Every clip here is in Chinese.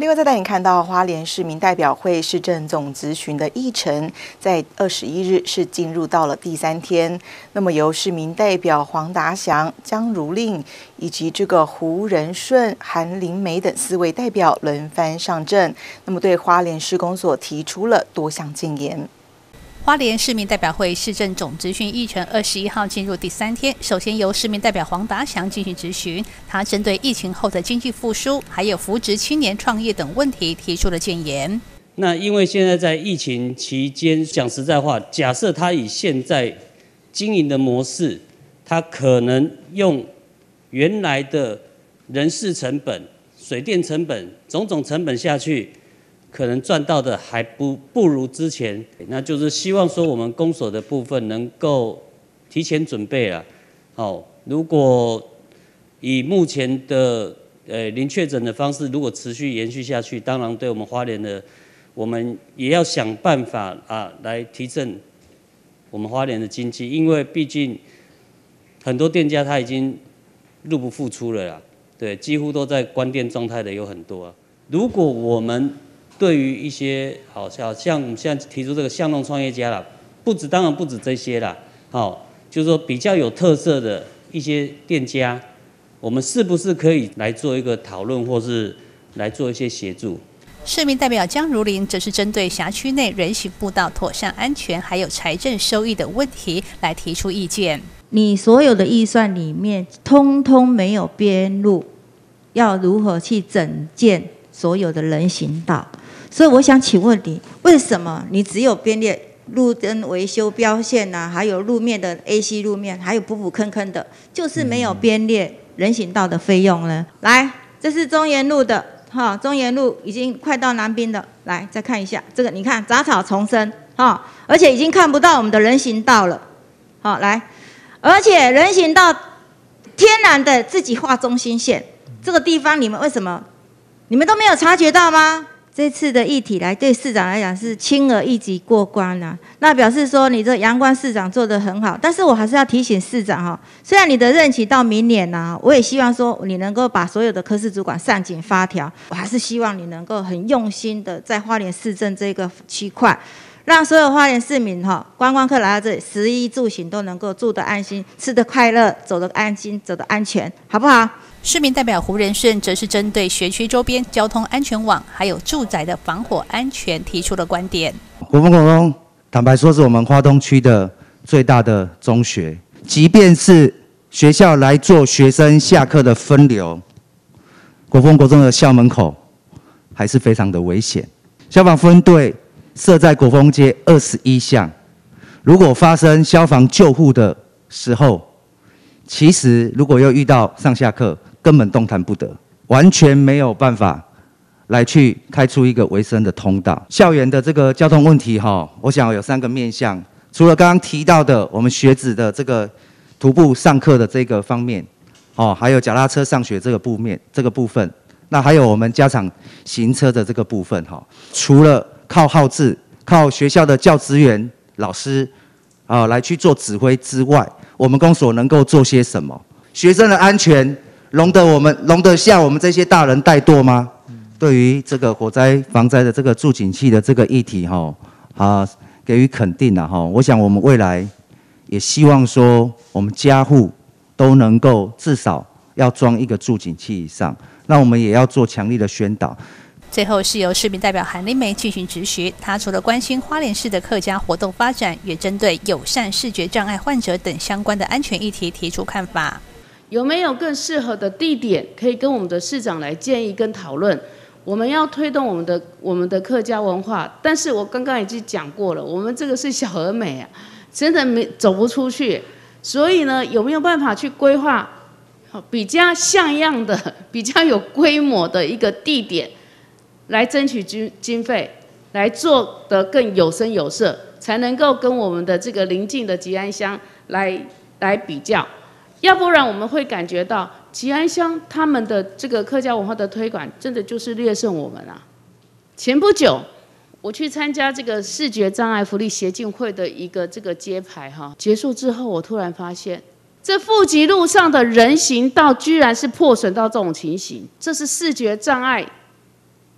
另外，再带你看到花莲市民代表会市政总咨询的议程，在21日是进入到了第3天。那么由市民代表黄达祥、江如令以及这个胡仁顺、韩林梅等4位代表轮番上阵，那么对花莲市公所提出了多项建言。 花莲市民代表会市政总咨询议程21号进入第3天，首先由市民代表黄达祥进行质询，他针对疫情后的经济复苏，还有扶植青年创业等问题提出了建言。 那因为现在在疫情期间，讲实在话，假设他以现在经营的模式，他可能用原来的人事成本、水电成本、种种成本下去，可能赚到的还不如之前，那就是希望说我们公所的部分能够提前准备啦。如果以目前的零确诊的方式，如果持续延续下去，当然对我们花莲的，我们也要想办法来提振我们花莲的经济，因为毕竟很多店家他已经入不敷出了啦，对，几乎都在关店状态的有很多啊。如果我们对于一些像我们现在提出这个巷弄创业家啦，当然不止这些啦，就是说比较有特色的一些店家，我们是不是可以来做一个讨论，或是来做一些协助？ 市民代表江如令则是针对辖区内人行步道妥善安全，还有财政收益的问题来提出意见。 你所有的预算里面，通通没有编入要如何去整建所有的人行道。所以我想请问你，为什么你只有编列路灯维修标线啊，还有路面的 AC 路面，还有补坑坑的，就是没有编列人行道的费用呢？来，这是中原路的，中原路已经快到南滨了。来，再看一下这个，你看杂草丛生，而且已经看不到我们的人行道了。来，而且人行道天然的自己画中心线，这个地方你们为什么你们都没有察觉到吗？这次的议题对市长来讲是轻而易举过关啊，那表示说你这阳光市长做得很好，但是我还是要提醒市长虽然你的任期到明年我也希望说你能够把所有的科室主管上紧发条，我还是希望你能够很用心的在花莲市政这个区块，让所有花莲市民观光客来到这里，食衣住行都能够住得安心，吃得快乐，走得安心，走得安全，好不好？ 市民代表胡仁顺则是针对学区周边交通安全网，还有住宅的防火安全提出了观点。 国风国中坦白说是我们花东区的最大的中学，即便是学校来做学生下课的分流，国风国中的校门口还是非常的危险。消防分队设在国风街21巷，如果发生消防救护的时候，其实如果又遇到上下课，根本动弹不得，完全没有办法来去开出一个维生的通道。校园的这个交通问题我想有3个面向，除了刚刚提到的我们学子的这个徒步上课的这个方面，还有脚踏车上学这个部分，那还有我们家长行车的这个部分除了靠号志、靠学校的教职员、老师来去做指挥之外，我们公所能够做些什么？学生的安全容得下我们这些大人怠惰吗？对于这个火灾防灾的这个助警器的这个议题给予肯定我想我们未来也希望说，我们家户都能够至少要装一个助警器以上，那我们也要做强力的宣导。 最后是由市民代表韩林梅进行质询，他除了关心花莲市的客家活动发展，也针对友善视觉障碍患者等相关的安全议题提出看法。 有没有更适合的地点可以跟我们的市长来建议跟讨论？我们要推动我们的客家文化，但是我刚刚已经讲过了，我们这个是小而美真的走不出去，所以呢，有没有办法去规划比较像样的、比较有规模的一个地点？来争取经费，来做得更有声有色，才能够跟我们的这个邻近的吉安乡来比较，要不然我们会感觉到吉安乡他们的这个客家文化的推广，真的就是略胜我们啊。前不久，我去参加这个视觉障碍福利协进会的一个这个揭牌结束之后，我突然发现，这富集路上的人行道居然是破损到这种情形，这是视觉障碍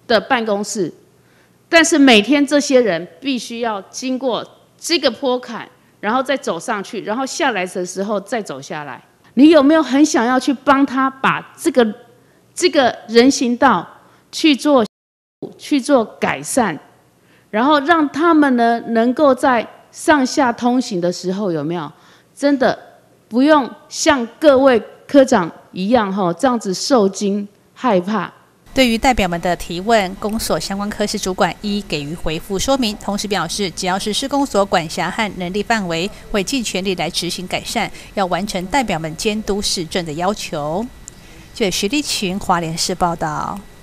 的办公室，但是每天这些人必须要经过这个坡坎，然后再走上去，然后下来的时候再走下来。你有没有很想要去帮他把这个人行道去做改善，然后让他们呢能够在上下通行的时候，有没有真的不用像各位科长一样这样子受惊害怕？ 对于代表们的提问，公所相关科室主管一给予回复说明，同时表示，只要是市公所管辖和能力范围，会尽全力来执行改善，要完成代表们监督市政的要求。据实力群华联市报道。